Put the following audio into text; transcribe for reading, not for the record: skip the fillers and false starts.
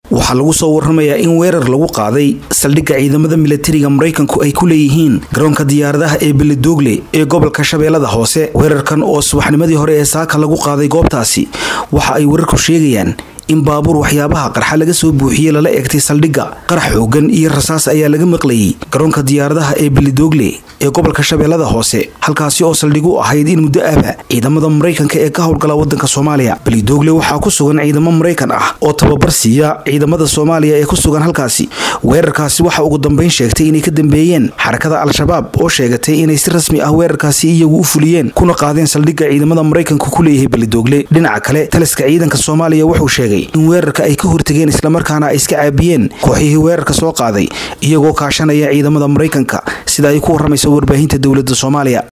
waxaa lagu soo warramayaa in weerar lagu qaaday saldhigga ciidamada militariga Mareykanku ay ku leeyihiin garoonka diyaaradaha ee Beledoogle ee gobolka Shabeellada Hoose. weerarkan oo subaxnimadii hore ee saaka lagu qaaday goobtaasi waxa ay wararku sheegayaan in baabuur waxyaabaha qarxa laga soo buuxiyay lala eegtay saldhigga. qarax xoogan iyo rasaas ayaa laga maqlayay garoonka diyaaradaha ee Beledoogle ee gobolka Shabeellada Hoose, halkaasi oo saldhigu ahayd in muddo ahba ciidamada Mareykanka ee ka howlgala wadanka Soomaaliya. Beledoogle waxaa ku sugan ciidamo Mareykan ah oo tababar siiya ciidamada Soomaaliya ee ku sugan halkaasi. weerarkaasi waxa ugu dambeyn sheegtay inay ka dambeeyeen xarakada Al-Shabaab oo sheegatay inay si rasmi ah weerarkaasi iyagu u fuliyeen kuna qaadeen saldhigga ciidamada Mareykanku ku leeyahay Beledoogle. dhinaca kale, taliska ciidanka Soomaaliya wuxuu sheegay in weerarka ay ka hortageen isla markaana ay iska caabiyeen kooxihii weerarka soo qaaday iyagoo kaashanaya ciidamada Mareykanka, sida ay ku waramayso warbaahinta dawladda Soomaaliya.